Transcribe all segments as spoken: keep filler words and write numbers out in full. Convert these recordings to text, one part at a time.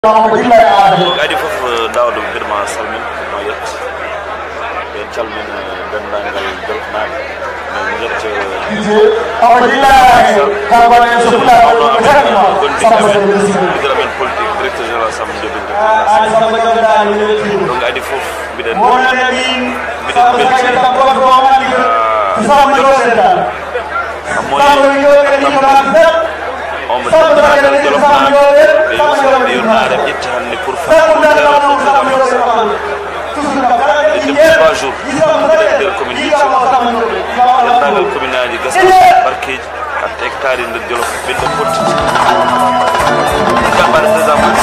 Adi fof dawdo birma salmin ma yett en calmin dendangal jolfnaɓe min jett gondiɗo men politique directeur général sam jobinte donc adi fof mbiɗen mbiɗen belti on me dit que on a des petits pour faire depuis trois jours de communication la communauté Gassama Barkeji ak hectare de Jolof bi de pot campagne de zaman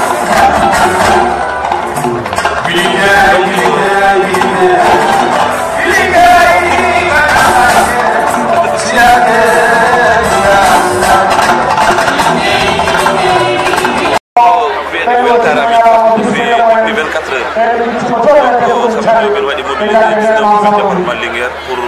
vingt-quatre heures samedi ben wadi mobilisé département Linguère pour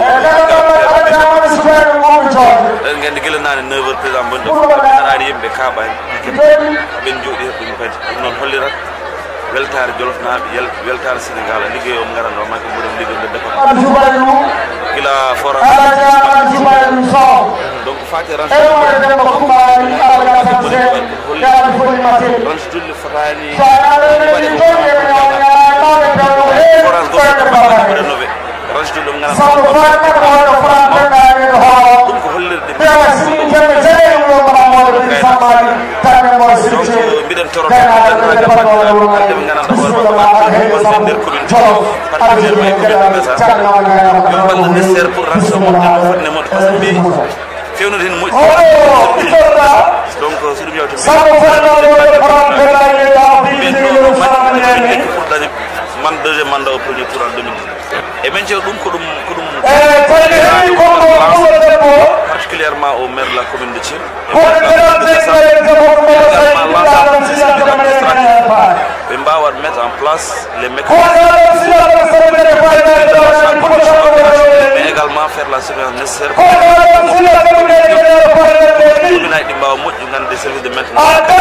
ngeen di gëlënaane neuf heures président bon def xanaani yimbe kaaba ben jodi dum pati non hollirat weltar Jolof naabe yel weltar Sénégal liggéeyom ngarando makko bodom liggéey de département kila fora donc faati ran ran julli fatani forage go ko renové range dum ngana dum ko hollirde mbiɗen torota ande ɓe gandanɗa hoore wonɓe nder commune particulièrement commune de Bessa yo balla nécessaire pour rensemoɗe fotne moɗo par ce que mbi fewnude hen moƴƴi donc so ɗum yawti pour dañe man deuxième mandat au premier tour en deux mille dix-neuf et men ceew ɗum ko ɗum ko ɗum particulièrement au maire de la commune de Thiel ɓe mbawa mettre en place les mécanismes mais également faire la surveillance nécessaire commune aji ɗi mbawa moƴƴu gande des services de maintenance